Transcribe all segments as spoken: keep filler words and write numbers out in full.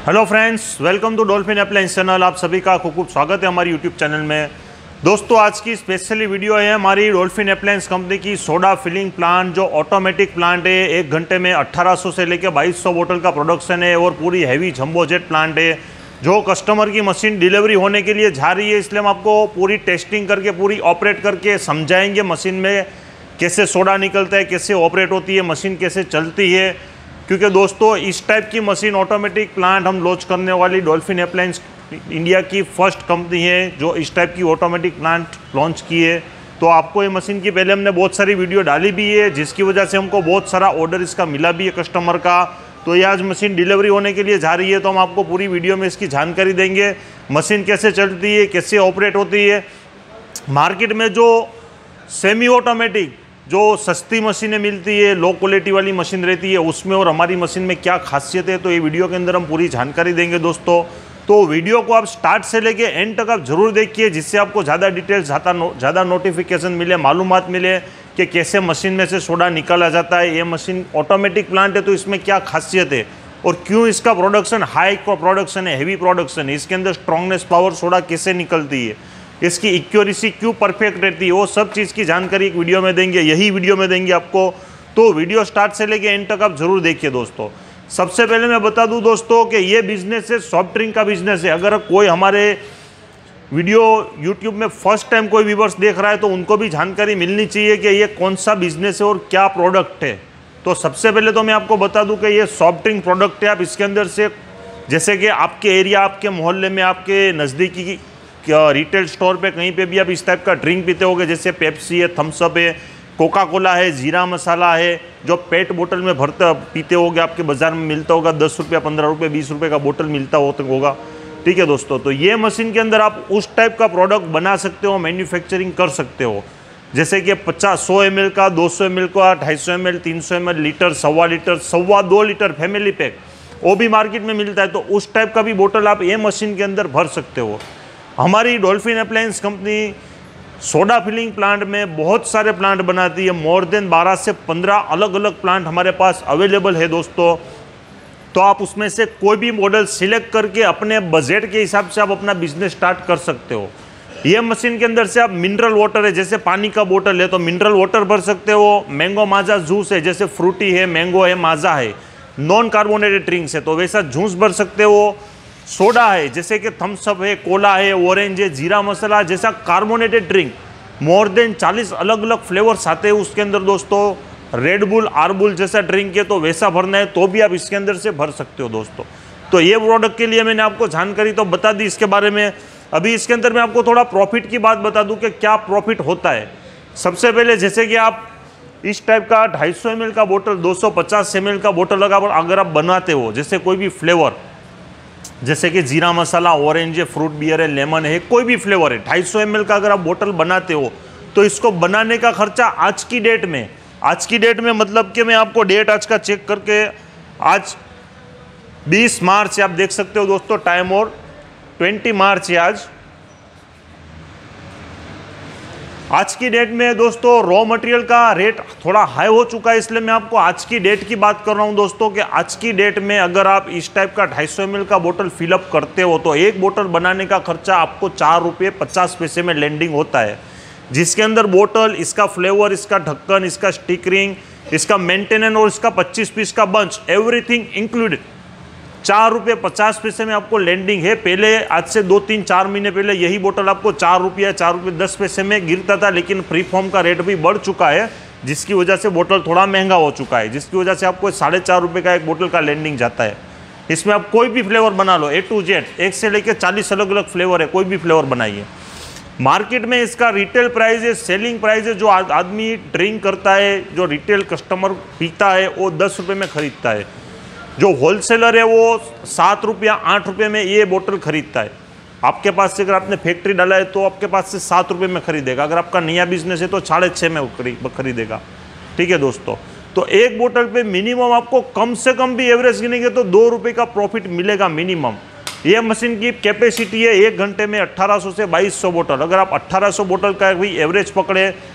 Hello friends, welcome to Dolphin appliance channel. आप सभी का खूब खूब स्वागत है हमारी यूट्यूब चैनल में। दोस्तों, आज की स्पेशली वीडियो है हमारी डॉल्फिन अप्लायंस कंपनी की सोडा फिलिंग प्लांट, जो ऑटोमेटिक प्लांट है। एक घंटे में अठारह सौ से लेकर बाईस सौ बोतल का प्रोडक्शन है और पूरी हैवी जंबो जेट प्लांट है, जो कस्टमर की मशीन डिलीवरी होने के लिए जा रही है। इसलिए हम आपको पूरी टेस्टिंग करके, पूरी ऑपरेट करके समझाएंगे मशीन में कैसे सोडा निकलता है, कैसे ऑपरेट होती है मशीन, कैसे चलती है। क्योंकि दोस्तों, इस टाइप की मशीन ऑटोमेटिक प्लांट हम लॉन्च करने वाली डॉल्फिन अप्लायंस इंडिया की फर्स्ट कंपनी है जो इस टाइप की ऑटोमेटिक प्लांट लॉन्च की है। तो आपको ये मशीन की पहले हमने बहुत सारी वीडियो डाली भी है, जिसकी वजह से हमको बहुत सारा ऑर्डर इसका मिला भी है कस्टमर का। तो ये आज मशीन डिलीवरी होने के लिए जा रही है, तो हम आपको पूरी वीडियो में इसकी जानकारी देंगे। मशीन कैसे चलती है, कैसे ऑपरेट होती है। मार्केट में जो सेमी ऑटोमेटिक जो सस्ती मशीनें मिलती है, लो क्वालिटी वाली मशीन रहती है, उसमें और हमारी मशीन में क्या खासियत है, तो ये वीडियो के अंदर हम पूरी जानकारी देंगे दोस्तों। तो वीडियो को आप स्टार्ट से लेके एंड तक आप जरूर देखिए, जिससे आपको ज़्यादा डिटेल्स, ज़्यादा ज़्यादा नोटिफिकेशन मिले, मालूमात मिले कि कैसे मशीन में से सोडा निकाला जाता है। ये मशीन ऑटोमेटिक प्लांट है, तो इसमें क्या खासियत है और क्यों इसका प्रोडक्शन हाई प्रोडक्शन है, हैवी प्रोडक्शन है, इसके अंदर स्ट्रॉन्गनेस पावर सोडा कैसे निकलती है, इसकी एक्यूरेसी क्यों परफेक्ट रहती है, वो सब चीज़ की जानकारी एक वीडियो में देंगे, यही वीडियो में देंगे आपको। तो वीडियो स्टार्ट से लेके एंड तक आप जरूर देखिए दोस्तों। सबसे पहले मैं बता दूं दोस्तों कि ये बिजनेस है, सॉफ्ट ड्रिंक का बिजनेस है। अगर कोई हमारे वीडियो यूट्यूब में फर्स्ट टाइम कोई व्यूअर्स देख रहा है, तो उनको भी जानकारी मिलनी चाहिए कि ये कौन सा बिजनेस है और क्या प्रोडक्ट है। तो सबसे पहले तो मैं आपको बता दूं कि ये सॉफ्ट ड्रिंक प्रोडक्ट है। आप इसके अंदर से, जैसे कि आपके एरिया, आपके मोहल्ले में, आपके नज़दीकी रिटेल स्टोर पे कहीं पे भी आप इस टाइप का ड्रिंक पीते होगे, जैसे पेप्सी है, थम्सअप है, कोका कोला है, जीरा मसाला है, जो पेट बोतल में भरते पीते होगे, आपके बाज़ार में मिलता होगा, दस रुपया, पंद्रह रुपये, बीस रुपये का बोतल मिलता होगा। ठीक है दोस्तों, तो ये मशीन के अंदर आप उस टाइप का प्रोडक्ट बना सकते हो, मैन्युफैक्चरिंग कर सकते हो। जैसे कि पचास सौ एम एल का, दो सौ एम एल का, ढाई सौ एम एल, तीन सौ एम एल, लीटर, सवा लीटर, सवा दो लीटर फैमिली पैक, वो भी मार्केट में मिलता है। तो उस टाइप का भी बोतल आप ये मशीन के अंदर भर सकते हो। हमारी Dolphin appliance company soda filling plant में बहुत सारे प्लांट बनाती है। मोर देन बारह से पंद्रह अलग अलग प्लांट हमारे पास अवेलेबल है दोस्तों। तो आप उसमें से कोई भी मॉडल सिलेक्ट करके अपने बजट के हिसाब से आप अपना बिजनेस स्टार्ट कर सकते हो। ये मशीन के अंदर से आप मिनरल वाटर है, जैसे पानी का बोतल है तो मिनरल वाटर भर सकते हो। मैंगो माजा जूस है, जैसे फ्रूटी है, मैंगो है, माजा है, नॉन कार्बोनेटेड ड्रिंक्स है, तो वैसा जूस भर सकते हो। सोडा है, जैसे कि थम्सअप है, कोला है, ऑरेंज है, जीरा मसाला, जैसा कार्बोनेटेड ड्रिंक मोर देन चालीस अलग अलग फ्लेवर्स आते हैं उसके अंदर दोस्तों। रेड बुल, आरबुल जैसा ड्रिंक है, तो वैसा भरना है तो भी आप इसके अंदर से भर सकते हो दोस्तों। तो ये प्रोडक्ट के लिए मैंने आपको जानकारी तो बता दी इसके बारे में। अभी इसके अंदर मैं आपको थोड़ा प्रॉफिट की बात बता दूं कि क्या प्रॉफिट होता है। सबसे पहले, जैसे कि आप इस टाइप का ढाई सौ एम एल का बोतल, दो सौ पचास एम एल का बोतल अगर आप बनाते हो, जैसे कोई भी फ्लेवर, जैसे कि जीरा मसाला, ऑरेंज है, फ्रूट बियर है, लेमन है, कोई भी फ्लेवर है, ढाई सौ एम एल का अगर आप बोतल बनाते हो, तो इसको बनाने का खर्चा आज की डेट में, आज की डेट में मतलब कि मैं आपको डेट आज का चेक करके, आज बीस मार्च आप देख सकते हो दोस्तों, टाइम और बीस मार्च है आज। आज की डेट में दोस्तों रॉ मटेरियल का रेट थोड़ा हाई हो चुका है, इसलिए मैं आपको आज की डेट की बात कर रहा हूं दोस्तों कि आज की डेट में अगर आप इस टाइप का ढाई सौ एम एल का बोतल फिलअप करते हो, तो एक बोतल बनाने का खर्चा आपको चार रुपये पचास पैसे में लैंडिंग होता है, जिसके अंदर बोतल, इसका फ्लेवर, इसका ढक्कन, इसका स्टिकरिंग, इसका मेंटेनेंस और इसका पच्चीस पीस का बंच, एवरीथिंग इंक्लूडेड चार रुपये पचास पैसे में आपको लैंडिंग है। पहले, आज से दो तीन चार महीने पहले यही बोतल आपको चार रुपया चार रुपये दस पैसे में गिरता था, लेकिन फ्री फॉर्म का रेट भी बढ़ चुका है, जिसकी वजह से बोतल थोड़ा महंगा हो चुका है, जिसकी वजह से आपको साढ़े चार रुपये का एक बोतल का लैंडिंग जाता है। इसमें आप कोई भी फ्लेवर बना लो, ए टू जेड, एक से लेकर चालीस अलग अलग फ्लेवर है, कोई भी फ्लेवर बनाइए। मार्केट में इसका रिटेल प्राइस है, सेलिंग प्राइस है, जो आदमी ड्रिंक करता है, जो रिटेल कस्टमर पीता है, वो दस रुपये में खरीदता है। जो होलसेलर है वो सात रुपया आठ रुपये में ये बोतल खरीदता है। आपके पास से अगर आपने फैक्ट्री डाला है तो आपके पास से सात रुपये में खरीदेगा, अगर आपका नया बिजनेस है तो साढ़े छः में खरीदेगा। ठीक है दोस्तों, तो एक बोतल पे मिनिमम आपको कम से कम भी एवरेज गिनेंगे तो दो रुपये का प्रॉफिट मिलेगा मिनिमम। ये मशीन की कैपेसिटी है एक घंटे में अट्ठारह सौ से बाईस सौ बोतल। अगर आप अट्ठारह सौ बोतल का भी एवरेज पकड़े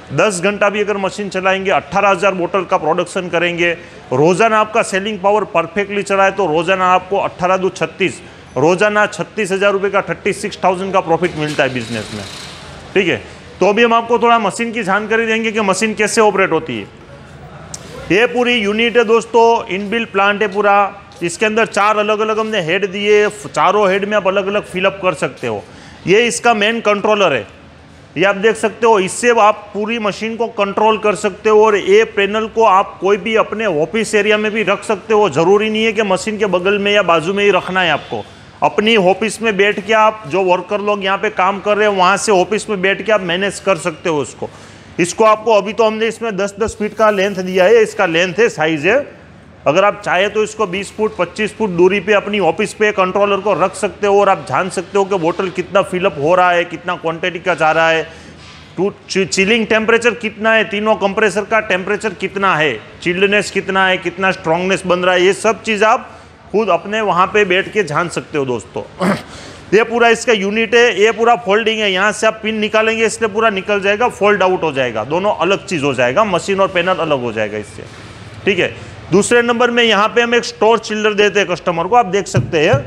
दस घंटा भी अगर मशीन चलाएंगे अट्ठारह हज़ार बोतल का प्रोडक्शन करेंगे। रोजाना आपका सेलिंग पावर परफेक्टली चला है तो रोजाना आपको अट्ठारह दो छत्तीस, रोजाना छत्तीस हज़ार रुपये का थर्टी सिक्स थाउजेंड का प्रॉफिट मिलता है बिजनेस में। ठीक है, तो अभी हम आपको थोड़ा मशीन की जानकारी देंगे कि मशीन कैसे ऑपरेट होती है। ये पूरी यूनिट है दोस्तों, इनबिल्ट प्लांट है पूरा। इसके अंदर चार अलग अलग हमने हेड दिए, चारों हेड में आप अलग अलग फिलअप कर सकते हो। ये इसका मेन कंट्रोलर है, ये आप देख सकते हो। इससे आप पूरी मशीन को कंट्रोल कर सकते हो और ये पैनल को आप कोई भी अपने ऑफिस एरिया में भी रख सकते हो। जरूरी नहीं है कि मशीन के बगल में या बाजू में ही रखना है आपको। अपनी ऑफिस में बैठ के आप जो वर्कर लोग यहाँ पे काम कर रहे हैं वहाँ से ऑफिस में बैठ के आप मैनेज कर सकते हो उसको। इसको आपको अभी तो हमने इसमें दस दस फीट का लेंथ दिया है, इसका लेंथ है, साइज है। अगर आप चाहे तो इसको बीस फुट पच्चीस फुट दूरी पे अपनी ऑफिस पे कंट्रोलर को रख सकते हो और आप जान सकते हो कि बोतल कितना फिलअप हो रहा है, कितना क्वांटिटी का जा रहा है, टू चिलिंग टेम्परेचर कितना है, तीनों कंप्रेसर का टेम्परेचर कितना है, चिल्डनेस कितना है, कितना स्ट्रांगनेस बन रहा है, ये सब चीज़ आप खुद अपने वहाँ पे बैठ के जान सकते हो दोस्तों। ये पूरा इसका यूनिट है, ये पूरा फोल्डिंग है। यहाँ से आप पिन निकालेंगे इसलिए पूरा निकल जाएगा, फोल्ड आउट हो जाएगा, दोनों अलग चीज़ हो जाएगा, मशीन और पैनल अलग हो जाएगा इससे। ठीक है, दूसरे नंबर में यहाँ पे हम एक स्टोर चिल्लर देते हैं कस्टमर को, आप देख सकते हैं।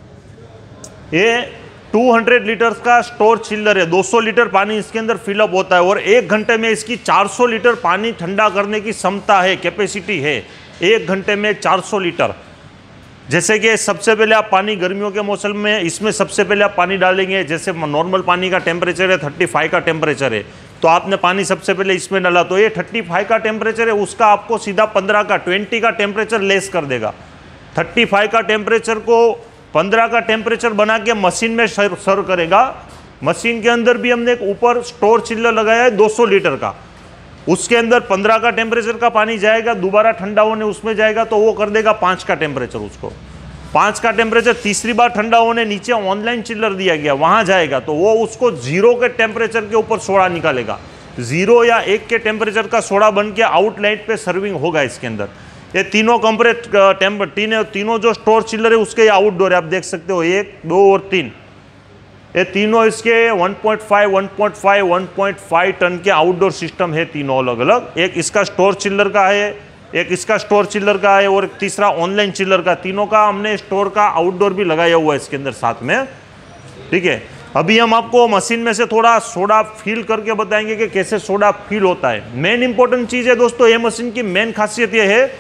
ये दो सौ लीटर का स्टोर चिल्लर है, दो सौ लीटर पानी इसके अंदर फिलअप होता है और एक घंटे में इसकी चार सौ लीटर पानी ठंडा करने की क्षमता है, कैपेसिटी है। एक घंटे में चार सौ लीटर। जैसे कि सबसे पहले आप पानी गर्मियों के मौसम में इसमें सबसे पहले आप पानी डालेंगे, जैसे नॉर्मल पानी का टेम्परेचर है पैंतीस का टेम्परेचर है, तो आपने पानी सबसे पहले इसमें डाला तो ये पैंतीस का टेम्परेचर है, उसका आपको सीधा पंद्रह का बीस का टेम्परेचर लेस कर देगा। पैंतीस का टेम्परेचर को पंद्रह का टेम्परेचर बना के मशीन में सर्व करेगा। मशीन के अंदर भी हमने एक ऊपर स्टोर चिल्लर लगाया है दो सौ लीटर का, उसके अंदर पंद्रह का टेम्परेचर का पानी जाएगा, दोबारा ठंडा होने उसमें जाएगा तो वो कर देगा पाँच का टेम्परेचर, उसको पाँच का टेम्परेचर तीसरी बार ठंडा होने नीचे ऑनलाइन चिल्लर दिया गया वहाँ जाएगा तो वो उसको जीरो के टेम्परेचर के ऊपर सोडा निकालेगा। जीरो या एक के टेम्परेचर का सोडा बन के आउटलाइट पे सर्विंग होगा इसके अंदर। ये तीनों कंप्रेट टेम्पर तीन तीनों जो स्टोर चिल्लर है उसके आउटडोर है, आप देख सकते हो, एक दो और तीन, ये तीनों इसके एक पॉइंट पाँच, एक पॉइंट पाँच, एक पॉइंट पाँच टन के आउटडोर सिस्टम है, तीनों अलग अलग। एक इसका स्टोर चिल्लर का है, एक इसका स्टोर चिल्लर का है और एक तीसरा ऑनलाइन चिल्लर का। तीनों का हमने स्टोर का आउटडोर भी लगाया हुआ है इसके अंदर साथ में। ठीक है, अभी हम आपको मशीन में से थोड़ा सोडा फील करके बताएंगे कि कैसे सोडा फील होता है। मेन इंपॉर्टेंट चीज़ है दोस्तों, ये मशीन की मेन खासियत ये है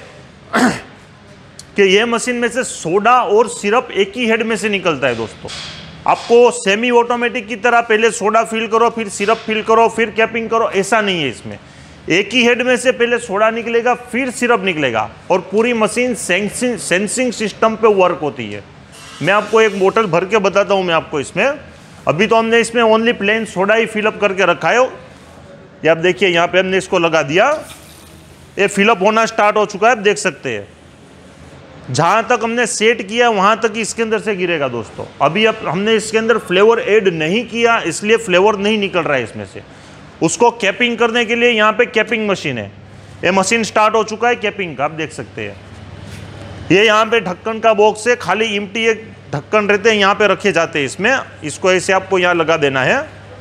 कि ये मशीन में से सोडा और सिरप एक ही हेड में से निकलता है दोस्तों। आपको सेमी ऑटोमेटिक की तरह पहले सोडा फिल करो, फिर सिरप फिल करो, फिर कैपिंग करो, ऐसा नहीं है। इसमें एक ही हेड में से पहले सोडा निकलेगा, फिर सिरप निकलेगा और पूरी मशीन सेंसिंग सेंसिंग सिस्टम पे वर्क होती है। मैं आपको एक बोतल भर के बताता हूँ मैं आपको इसमें। अभी तो हमने इसमें ओनली प्लेन सोडा ही फिलअप करके रखा है। ये आप देखिए, यहाँ पे हमने इसको लगा दिया, ये फिलअप होना स्टार्ट हो चुका है, आप देख सकते हैं। जहाँ तक हमने सेट किया वहाँ तक इसके अंदर से गिरेगा दोस्तों। अभी अब हमने इसके अंदर फ्लेवर ऐड नहीं किया, इसलिए फ्लेवर नहीं निकल रहा है इसमें से। उसको कैपिंग करने के लिए यहाँ पे कैपिंग मशीन है। ये मशीन स्टार्ट हो चुका है कैपिंग का, आप देख सकते हैं। ये यहाँ पे ढक्कन का बॉक्स है, खाली इम्प्टी एक ढक्कन रहते हैं, यहाँ पे रखे जाते हैं इसमें। इसको ऐसे आपको यहाँ लगा देना है,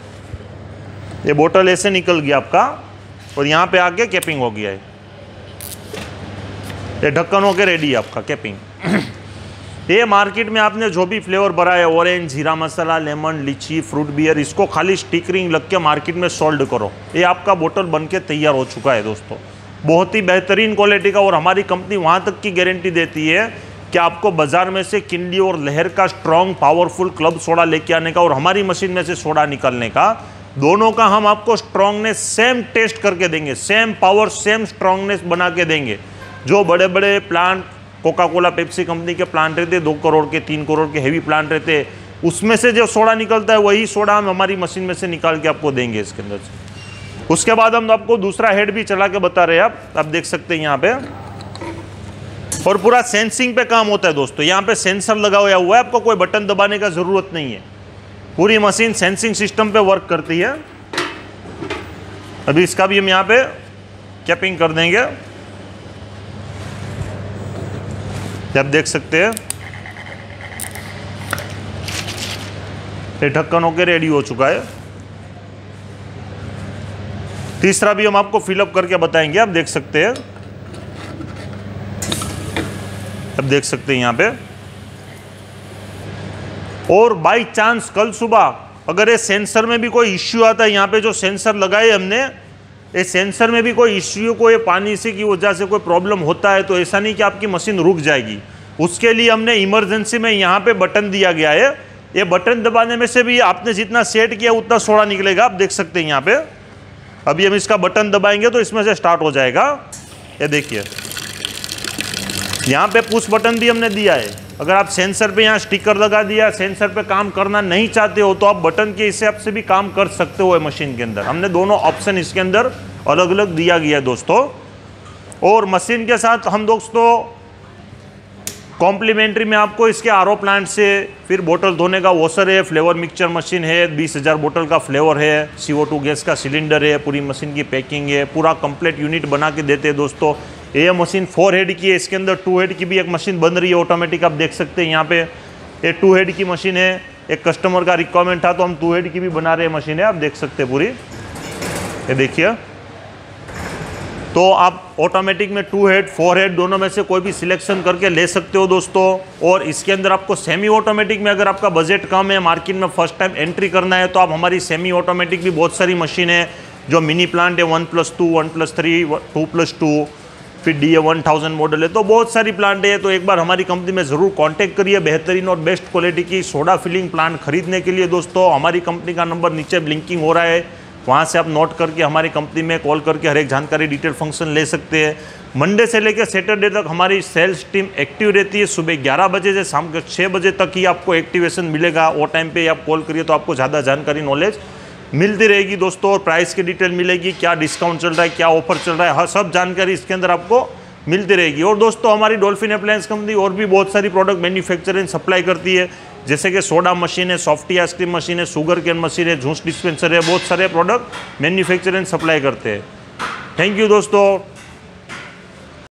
ये बोतल ऐसे निकल गया आपका और यहाँ पे आके कैपिंग हो गया है। ये ढक्कन होके रेडी है आपका कैपिंग। ये मार्केट में आपने जो भी फ्लेवर भरा है, ऑरेंज, जीरा मसाला, लेमन, लीची, फ्रूट बियर, इसको खाली स्टिकरिंग लग के मार्केट में सोल्ड करो, ये आपका बोतल बन के तैयार हो चुका है दोस्तों। बहुत ही बेहतरीन क्वालिटी का, और हमारी कंपनी वहाँ तक की गारंटी देती है कि आपको बाजार में से किनली और लहर का स्ट्रॉन्ग पावरफुल क्लब सोडा लेके आने का और हमारी मशीन में से सोडा निकालने का, दोनों का हम आपको स्ट्रॉन्गनेस सेम टेस्ट करके देंगे, सेम पावर सेम स्ट्रॉन्गनेस बना के देंगे। जो बड़े बड़े plant Coca Cola Pepsi company के प्लांट रहते, दो करोड़ के तीन करोड़ के हेवी प्लांट रहते, उसमें से जो सोडा निकलता है वही सोडा हम हमारी मशीन में से निकाल के आपको देंगे इसके अंदर से। उसके बाद हम आपको दूसरा हेड भी चला के बता रहे हैं, आप आप देख सकते हैं यहाँ पे। और पूरा सेंसिंग पे काम होता है दोस्तों। यहाँ पे सेंसर लगा हुआ है, आपको कोई बटन दबाने का जरूरत नहीं है, पूरी मशीन सेंसिंग सिस्टम पे वर्क करती है। अभी इसका भी हम यहाँ पे कैपिंग कर देंगे, आप देख सकते हैं। ये ढक्कन होकर रेडी हो चुका है। तीसरा भी हम आपको फिलअप करके बताएंगे, आप देख सकते हैं, अब देख सकते हैं यहाँ पे। और बाई चांस कल सुबह अगर ये सेंसर में भी कोई इश्यू आता है, यहाँ पे जो सेंसर लगाए हमने, ये सेंसर में भी कोई इश्यू, कोई पानी से की वजह से कोई प्रॉब्लम होता है, तो ऐसा नहीं कि आपकी मशीन रुक जाएगी। उसके लिए हमने इमरजेंसी में यहाँ पे बटन दिया गया है। ये बटन दबाने में से भी आपने जितना सेट किया उतना सोडा निकलेगा, आप देख सकते हैं यहाँ पे। अभी हम इसका बटन दबाएंगे तो इसमें से स्टार्ट हो जाएगा। ये देखिए यहाँ पे पुश बटन भी हमने दिया है। अगर आप सेंसर पे यहाँ स्टिकर लगा दिया, सेंसर पे काम करना नहीं चाहते हो तो आप बटन के हिसाब से भी काम कर सकते हो मशीन के अंदर। हमने दोनों ऑप्शन इसके अंदर अलग अलग दिया गया है दोस्तों। और मशीन के साथ हम दोस्तों कॉम्प्लीमेंट्री में आपको इसके आरओ प्लांट से फिर बोतल धोने का वॉशर है, फ्लेवर मिक्सचर मशीन है, बीस हज़ार बोतल का फ्लेवर है, सी ओ टू गैस का सिलेंडर है, पूरी मशीन की पैकिंग है, पूरा कंप्लीट यूनिट बना के देते हैं दोस्तों। ये मशीन फोर हेड की है, इसके अंदर टू हेड की भी एक मशीन बन रही है ऑटोमेटिक, आप देख सकते हैं यहाँ पे। ये टू हेड की मशीन है, एक कस्टमर का रिक्वायरमेंट था तो हम टू हेड की भी बना रहे हैं मशीन है, आप देख सकते हैं पूरी। ये देखिए, तो आप ऑटोमेटिक में टू हेड फोर हेड दोनों में से कोई भी सिलेक्शन करके ले सकते हो दोस्तों। और इसके अंदर आपको सेमी ऑटोमेटिक में अगर आपका बजट कम है, मार्केट में फर्स्ट टाइम एंट्री करना है, तो आप हमारी सेमी ऑटोमेटिक भी बहुत सारी मशीन है जो मिनी प्लांट है, one plus two one plus three two plus two फिर D A one thousand model है, तो बहुत सारी प्लांट है। तो एक बार हमारी कंपनी में ज़रूर कांटेक्ट करिए बेहतरीन और बेस्ट क्वालिटी की सोडा फिलिंग प्लांट खरीदने के लिए दोस्तों। हमारी कंपनी का नंबर नीचे ब्लिंकिंग हो रहा है, वहाँ से आप नोट करके हमारी कंपनी में कॉल करके हर एक जानकारी डिटेल फंक्शन ले सकते हैं। मंडे से लेकर सैटरडे तक हमारी सेल्स टीम एक्टिव रहती है। सुबह ग्यारह बजे से शाम के छः बजे तक ही आपको एक्टिवेशन मिलेगा। वो टाइम पे आप कॉल करिए तो आपको ज़्यादा जानकारी नॉलेज मिलती रहेगी दोस्तों। और प्राइस की डिटेल मिलेगी, क्या डिस्काउंट चल रहा है, क्या ऑफर चल रहा है, हर सब जानकारी इसके अंदर आपको मिलती रहेगी। और दोस्तों हमारी डॉल्फिन अप्लायंस कंपनी और भी बहुत सारी प्रोडक्ट मैन्युफैक्चर एंड सप्लाई करती है, जैसे कि सोडा मशीन है, सॉफ्टी आइसक्रीम मशीन है, शुगर केन मशीन है, जूस डिस्पेंसर है, बहुत सारे प्रोडक्ट मैन्युफैक्चर एंड सप्लाई करते हैं। थैंक यू दोस्तों।